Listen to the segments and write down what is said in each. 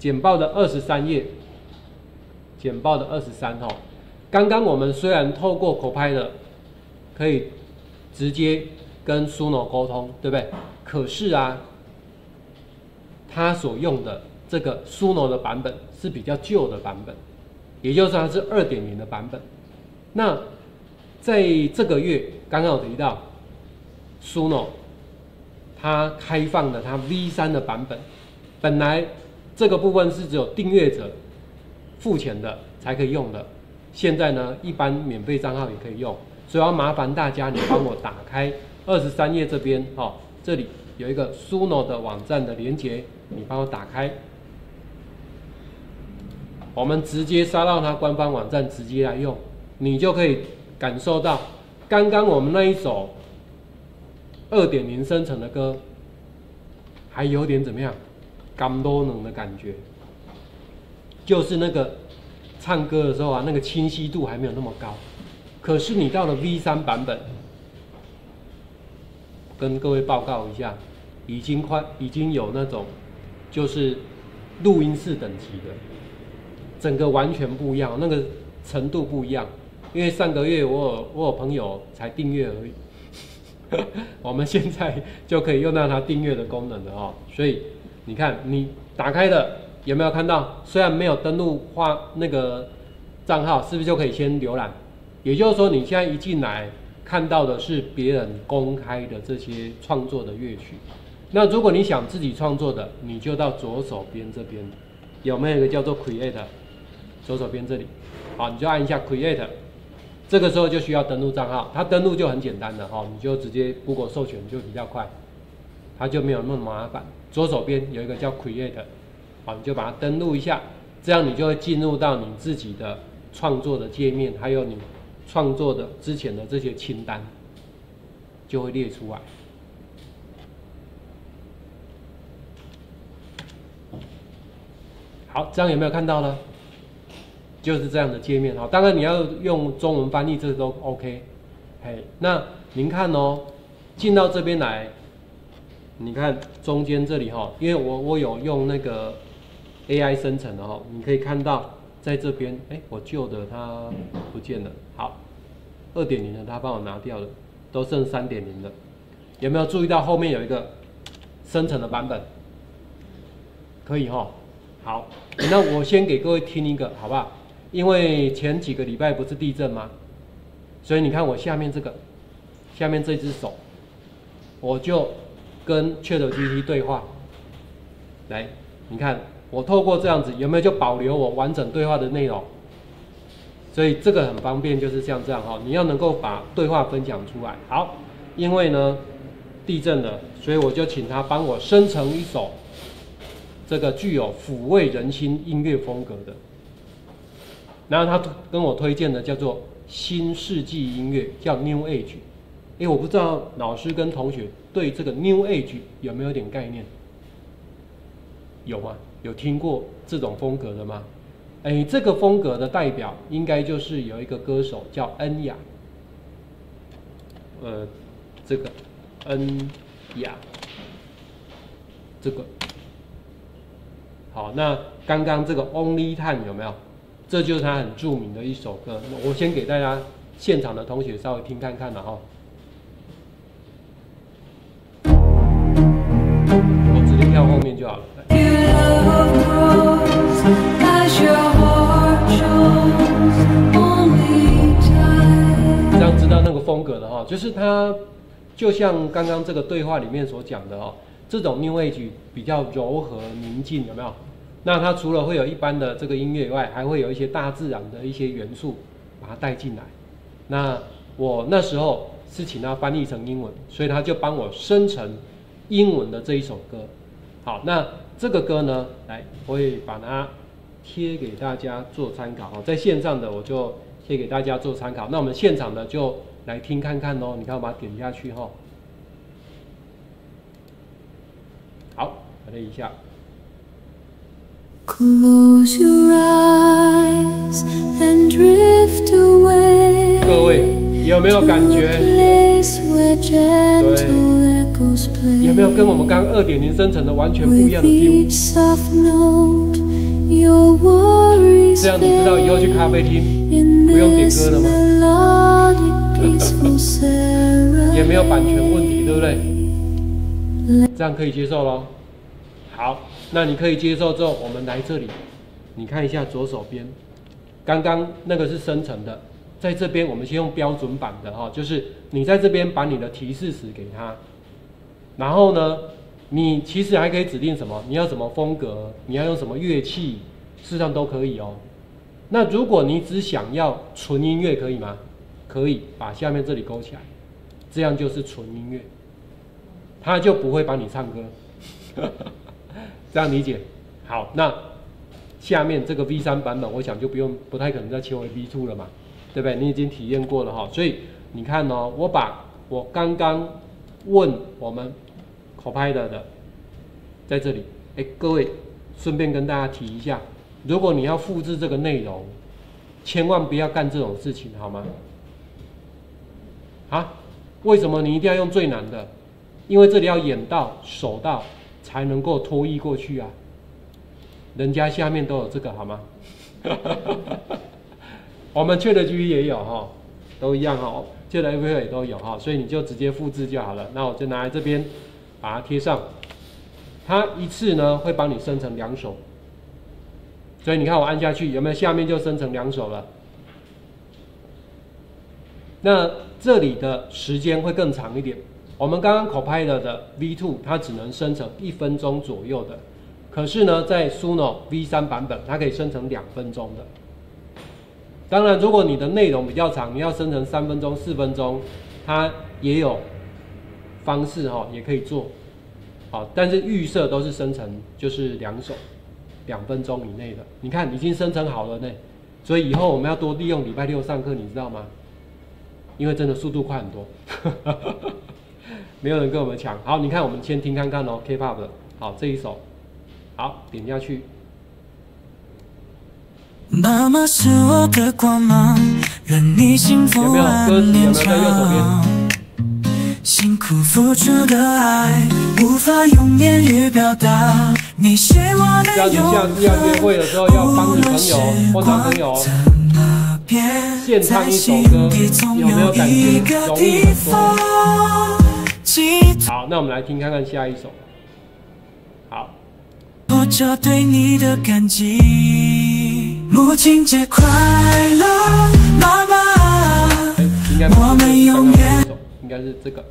简报的23页，简报的23哈。刚刚我们虽然透过Copilot可以直接跟 Suno 沟通，对不对？可是啊，它所用的这个 Suno 的版本是比较旧的版本，也就是说它是2.0的版本。那在这个月刚刚有提到 Suno 它开放了它 V3 的版本，本来这个部分是只有订阅者付钱的才可以用的，现在呢一般免费账号也可以用，所以要麻烦大家你帮我打开23页这边这里有一个 Suno 的网站的连结，你帮我打开，我们直接杀到它官方网站直接来用，你就可以感受到刚刚我们那一首2.0生成的歌，还有点怎么样，感多能的感觉，就是那个唱歌的时候啊，那个清晰度还没有那么高。可是你到了 V3 版本，跟各位报告一下，已经有那种就是录音室等级的，整个完全不一样，那个程度不一样。因为上个月我有朋友才订阅而已，我们现在就可以用到它订阅的功能了所以你看，你打开了有没有看到？虽然没有登录那个账号，是不是就可以先浏览？也就是说，你现在一进来看到的是别人公开的这些创作的乐曲。那如果你想自己创作的，你就到左手边这边，有没有一个叫做 Create？ 左手边这里，你就按一下 Create。这个时候就需要登录账号，它登录就很简单的你就直接 Google 授权就比较快，它就没有那么麻烦。左手边有一个叫 Create， 你就把它登录一下，这样你就会进入到你自己的创作的界面，还有你创作的之前的这些清单就会列出来。好，这样有没有看到呢？就是这样的界面当然你要用中文翻译，这都 OK。那您看进到这边来，你看中间这里因为我有用那个 AI 生成的你可以看到在这边，我旧的它不见了，好，2.0的它帮我拿掉了，都剩3.0了。有没有注意到后面有一个生成的版本？可以好，那我先给各位听一个好不好？因为前几个礼拜不是地震吗？所以你看我下面这只手，我就跟 ChatGPT 对话。来，你看我透过这样子，有没有就保留我完整对话的内容？所以这个很方便，就是像这样你要能够把对话分享出来。好，因为呢地震了，所以我就请他帮我生成一首这个具有抚慰人心音乐风格的。然后他跟我推荐的叫做新世纪音乐，叫 New Age。我不知道老师跟同学对这个 New Age 有没有点概念？有吗？有听过这种风格的吗？这个风格的代表应该就是有一个歌手叫恩雅，这个恩雅，这个好。那刚刚这个 Only Time 有没有？这就是他很著名的一首歌，我先给大家现场的同学稍微听看看了我直接跳后面就好了。这样知道那个风格的就是它就像刚刚这个对话里面所讲的这种 New Age 比较柔和宁静，有没有？那它除了会有一般的这个音乐以外，还会有一些大自然的一些元素把它带进来。那我那时候是请他翻译成英文，所以他就帮我生成英文的这一首歌。好，那这个歌呢，来我会把它贴给大家做参考在线上的我就贴给大家做参考。那我们现场的就来听看看你看我把它点下去好，把它一下。 Close your eyes and drift away. 各位有没有感觉？对，有没有跟我们刚刚2.0生成的完全不一样的 feel？ 这样你知道以后去咖啡厅不用点歌了吗？也没有版权问题，对不对？这样可以接受咯。好，那你可以接受之后，我们来这里，你看一下左手边，刚刚那个是生成的，在这边我们先用标准版的哈，就是你在这边把你的提示词给他，然后呢，你其实还可以指定什么，你要什么风格，你要用什么乐器，事实上都可以哦。那如果你只想要纯音乐，可以吗？可以，把下面这里勾起来，这样就是纯音乐，他就不会帮你唱歌。这样理解？好，那下面这个 V3 版本，我想就不太可能再切回 V2 了嘛，对不对？你已经体验过了哈，所以你看哦，我把我刚刚问我们 Copilot 的在这里，各位顺便跟大家提一下，如果你要复制这个内容，千万不要干这种事情，好吗？啊？为什么你一定要用最难的？因为这里要眼到、手到，才能够拖译过去啊。人家下面都有这个，好吗？我们ChatGPT也有哈，都一样哈，ChatGPT也都有哈，所以你就直接复制就好了。那我就拿来这边把它贴上，它一次呢会帮你生成2首，所以你看我按下去有没有下面就生成2首了？那这里的时间会更长一点。我们刚刚 Copilot 的 V2 它只能生成1分钟左右的，可是呢，在 Suno V3 版本它可以生成2分钟的。当然，如果你的内容比较长，你要生成3分钟、4分钟，它也有方式哈，也可以做。好，但是预设都是生成就是2首，2分钟以内的。你看已经生成好了呢，所以以后我们要多利用礼拜六上课，你知道吗？因为真的速度快很多，没有人跟我们抢。好，你看我们先听看看哦 ，K-pop 的，好这一首，好点下去。 妈妈是我的光芒，让你幸福万年长。辛苦付出的爱，无法用言语表达。你是我的永恒， 要约会的时候要帮女朋友或男朋友献唱一首歌，有没有感觉容易很多？好，那我们来听看看下一首。好， 我这对你的感激。母亲节快乐，妈妈。 应该不是刚刚那首，应该是这个。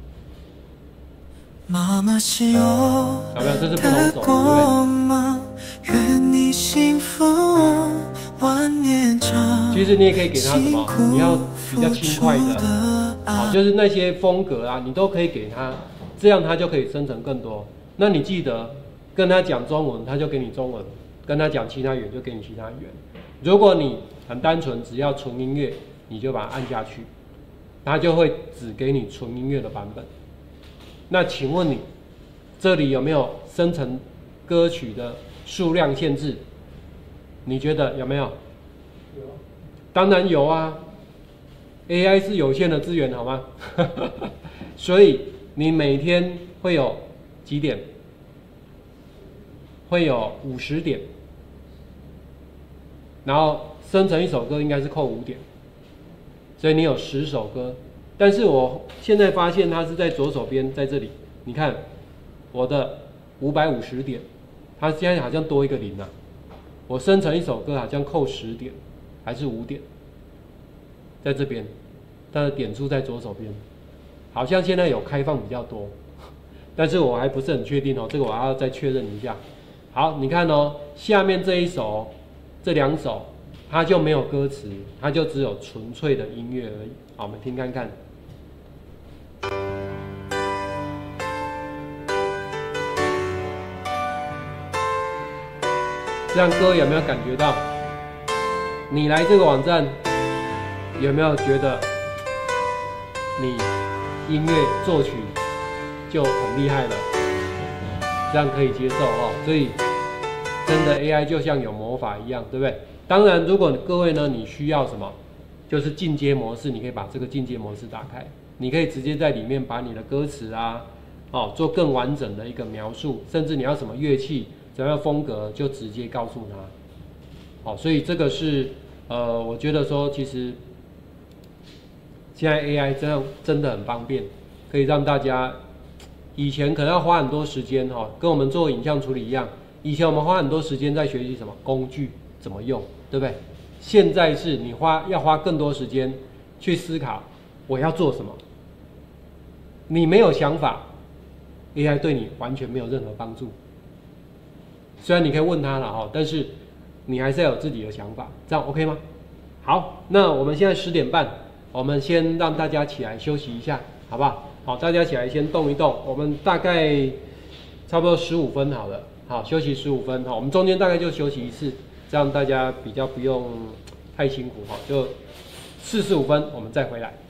妈妈是我的光芒，愿你幸福万年长。 其实你也可以给他什么？你要比较轻快的，好，就是那些风格啊，你都可以给他，这样他就可以生成更多。那你记得跟他讲中文，他就给你中文；跟他讲其他语言，就给你其他语言。如果你很单纯，只要纯音乐，你就把它按下去，它就会只给你纯音乐的版本。那请问你这里有没有生成歌曲的数量限制？你觉得有没有？有，当然有啊。AI 是有限的资源，好吗？所以你每天会有几点？会有50点，然后生成一首歌应该是扣5点，所以你有10首歌。但是我现在发现它是在左手边，在这里，你看我的550点，它现在好像多一个0啊。我生成一首歌好像扣10点，还是5点，在这边，它的点数在左手边，好像现在有开放比较多，但是我还不是很确定哦，这个我还要再确认一下。好，你看哦，下面这一首，这2首，它就没有歌词，它就只有纯粹的音乐而已。好，我们听看看。这样各位有没有感觉到？你来这个网站，有没有觉得你音乐作曲就很厉害了？这样可以接受哦。所以真的 AI 就像有魔法一样，对不对？当然，如果各位呢，你需要什么，就是进阶模式，你可以把这个进阶模式打开，你可以直接在里面把你的歌词啊，做更完整的一个描述，甚至你要什么乐器。怎样风格就直接告诉他， 好，所以这个是我觉得说其实现在 AI 真的很方便，可以让大家以前可能要花很多时间哈，跟我们做影像处理一样，以前我们花很多时间在学习什么工具怎么用，对不对？现在是你要花更多时间去思考我要做什么。你没有想法 ，AI 对你完全没有任何帮助。虽然你可以问他了哈，但是你还是要有自己的想法，这样 OK 吗？好，那我们现在10点半，我们先让大家起来休息一下，好不好？好，大家起来先动一动，我们大概差不多15分好了，好，休息15分，好，我们中间大概就休息一次，这样大家比较不用太辛苦哈，就45分我们再回来。